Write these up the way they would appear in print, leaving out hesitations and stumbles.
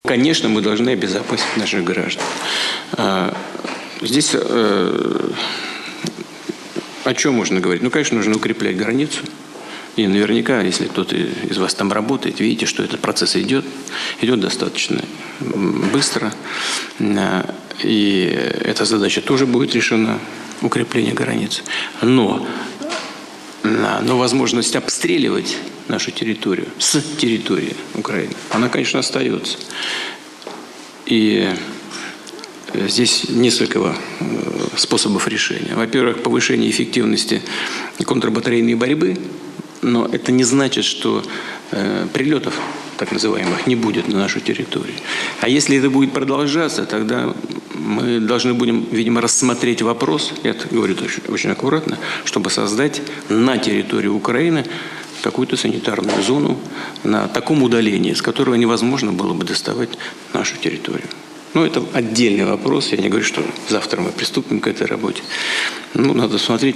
Конечно, мы должны обезопасить наших граждан. Здесь о чем можно говорить? Ну, конечно, нужно укреплять границу. И наверняка, если кто-то из вас там работает, видите, что этот процесс идет достаточно быстро. И эта задача тоже будет решена, укрепление границ. Но возможность обстреливать нашу территорию с территории Украины, она, конечно, остается. И здесь несколько способов решения. Во-первых, повышение эффективности контрбатарейной борьбы, но это не значит, что прилетов, так называемых, не будет на нашу территорию. А если это будет продолжаться, тогда мы должны будем, видимо, рассмотреть вопрос, я это говорю очень аккуратно, чтобы создать на территории Украины какую-то санитарную зону на таком удалении, с которого невозможно было бы доставать нашу территорию. Ну, это отдельный вопрос. Я не говорю, что завтра мы приступим к этой работе. Ну, надо смотреть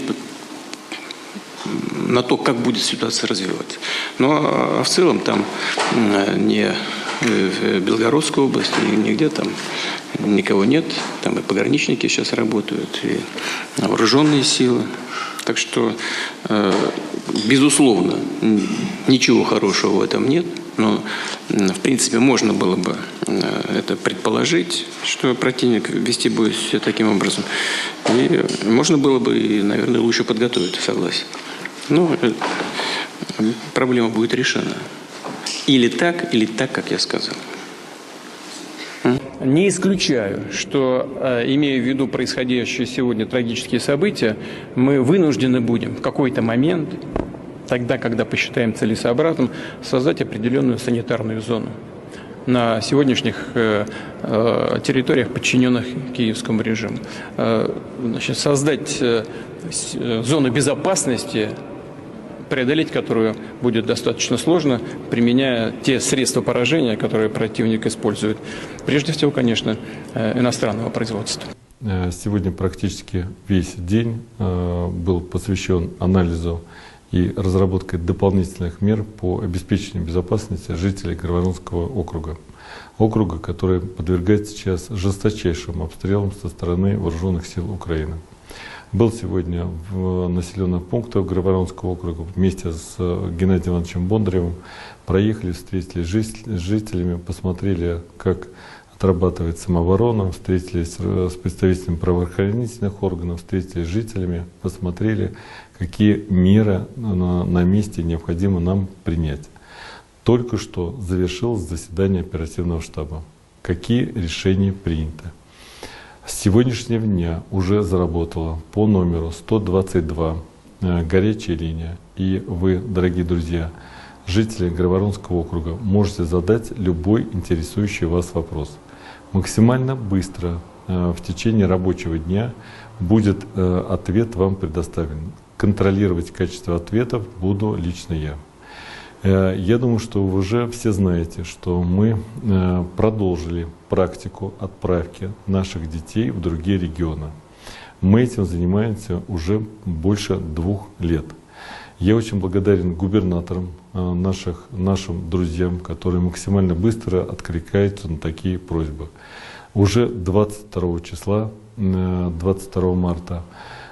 на то, как будет ситуация развиваться. Ну, а в целом там не в Белгородской области, нигде там никого нет. Там и пограничники сейчас работают, и вооруженные силы. Так что, безусловно, ничего хорошего в этом нет. Но, в принципе, можно было бы это предположить, что противник вести будет себя таким образом. И можно было бы, наверное, лучше подготовить, согласен. Но проблема будет решена. Или так, как я сказал. Не исключаю, что, имея в виду происходящие сегодня трагические события, мы вынуждены будем в какой-то момент, тогда, когда посчитаем целесообразным, создать определенную санитарную зону на сегодняшних территориях, подчиненных киевскому режиму. Значит, создать зону безопасности, преодолеть которую будет достаточно сложно, применяя те средства поражения, которые противник использует. Прежде всего, конечно, иностранного производства. Сегодня практически весь день был посвящен анализу и разработке дополнительных мер по обеспечению безопасности жителей Грайворонского округа. Округа, который подвергается сейчас жесточайшим обстрелам со стороны вооруженных сил Украины. Был сегодня в населенных пунктах Грайворонского округа вместе с Геннадием Ивановичем Бондаревым. Проехали, встретились с жителями, посмотрели, как отрабатывает самооборона, встретились с представителями правоохранительных органов, встретились с жителями, посмотрели, какие меры на месте необходимо нам принять. Только что завершилось заседание оперативного штаба. Какие решения приняты? С сегодняшнего дня уже заработала по номеру 122 горячая линия. И вы, дорогие друзья, жители Грайворонского округа, можете задать любой интересующий вас вопрос. Максимально быстро в течение рабочего дня будет ответ вам предоставлен. Контролировать качество ответов буду лично я. Я думаю, что вы уже все знаете, что мы продолжили практику отправки наших детей в другие регионы. Мы этим занимаемся уже больше 2 лет. Я очень благодарен губернаторам, нашим друзьям, которые максимально быстро откликаются на такие просьбы. Уже 22 числа, 22 марта,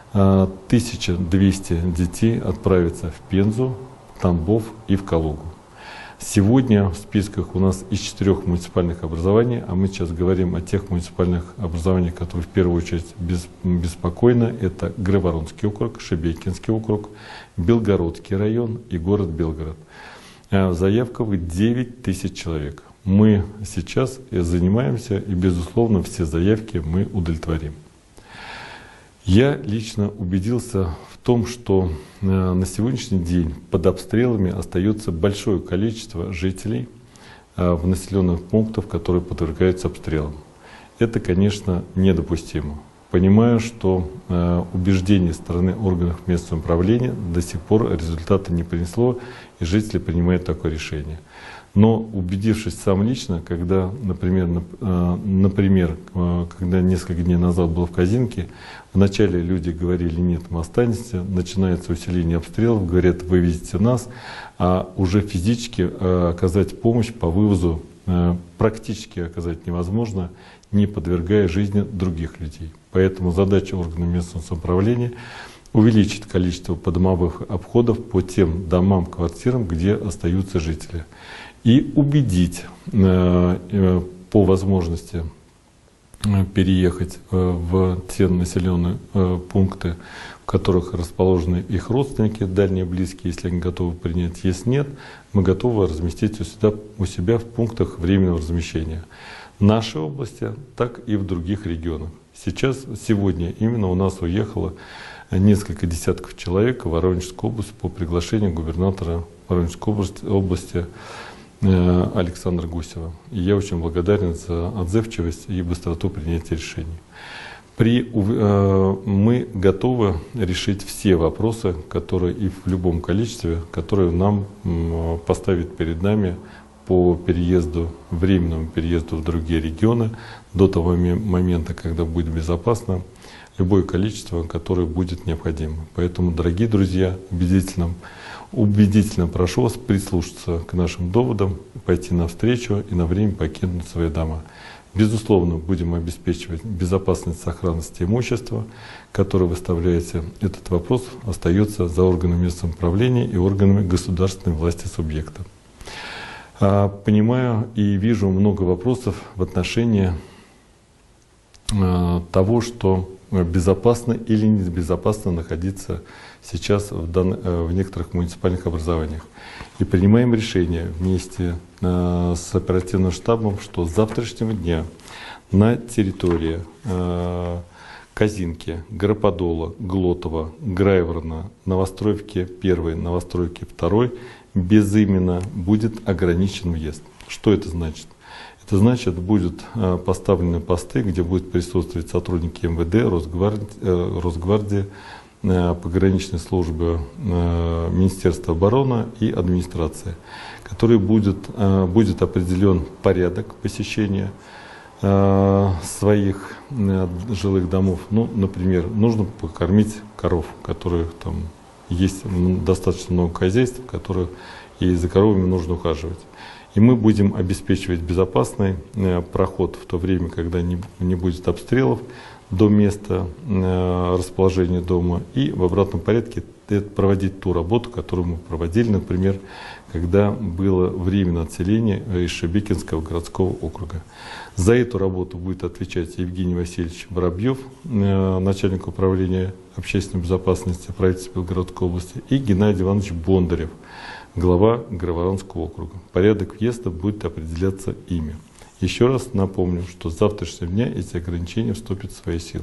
1200 детей отправятся в Пензу, Тамбов и в Калугу. Сегодня в списках у нас из 4 муниципальных образований, а мы сейчас говорим о тех муниципальных образованиях, которые в первую очередь беспокойны. Это Грайворонский округ, Шебекинский округ, Белгородский район и город Белгород. В заявках 9000 человек. Мы сейчас занимаемся, и, безусловно, все заявки мы удовлетворим. Я лично убедился в том, что на сегодняшний день под обстрелами остается большое количество жителей в населенных пунктах, которые подвергаются обстрелам. Это, конечно, недопустимо. Понимаю, что убеждение стороны органов местного управления до сих пор результата не принесло, и жители принимают такое решение. Но убедившись сам лично, когда, например, когда несколько дней назад был в Казинке, вначале люди говорили: нет, мы останемся, начинается усиление обстрелов, говорят: вывезите нас, а уже физически оказать помощь по вывозу практически оказать невозможно, не подвергая жизни других людей. Поэтому задача органов местного самоуправления — увеличить количество подомовых обходов по тем домам, квартирам, где остаются жители. И убедить по возможности переехать в те населенные пункты, в которых расположены их родственники, дальние, близкие, если они готовы принять. Если нет, мы готовы разместить у себя в пунктах временного размещения. В нашей области, так и в других регионах. Сегодня именно у нас уехало несколько десятков человек в Воронежскую область по приглашению губернатора Воронежской области Александра Гусева. И я очень благодарен за отзывчивость и быстроту принятия решений. Мы готовы решить все вопросы, которые и в любом количестве, которые нам поставят перед нами по временному переезду в другие регионы до того момента, когда будет безопасно, любое количество, которое будет необходимо. Поэтому, дорогие друзья, убедительно прошу вас прислушаться к нашим доводам, пойти навстречу и на время покинуть свои дома. Безусловно, будем обеспечивать безопасность, сохранность имущества, которое выставляете. Этот вопрос остается за органами местного самоуправления и органами государственной власти субъекта. Понимаю и вижу много вопросов в отношении того, что безопасно или небезопасно находиться сейчас в некоторых муниципальных образованиях. И принимаем решение вместе с оперативным штабом, что с завтрашнего дня на территории Казинки, Граподола, Глотова, Грайворона, Новостроевки 1, Новостроевки 2 безыменно будет ограничен въезд. Что это значит? Это значит, будут поставлены посты, где будут присутствовать сотрудники МВД, Росгвардии, пограничной службы, Министерства обороны и администрации, который будет определен порядок посещения своих жилых домов. Ну, например, нужно покормить коров, которые там есть достаточно много хозяйств, и за коровами нужно ухаживать. И мы будем обеспечивать безопасный проход в то время, когда не будет обстрелов до места расположения дома, и в обратном порядке проводить ту работу, которую мы проводили, например, когда было временное отселение из Шебекинского городского округа. За эту работу будет отвечать Евгений Васильевич Воробьев, начальник управления общественной безопасности правительства Белгородской области, и Геннадий Иванович Бондарев, глава Грайворонского округа. Порядок въезда будет определяться ими. Еще раз напомню, что с завтрашнего дня эти ограничения вступят в свою силу.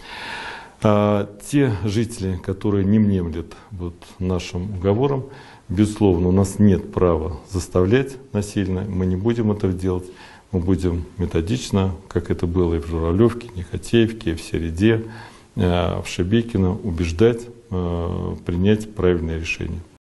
Те жители, которые не внемлят нашим уговорам, безусловно, у нас нет права заставлять насильно, мы не будем этого делать. Мы будем методично, как это было и в Журавлевке, Нехотеевке, в Середе, в Шебекино, убеждать принять правильное решение.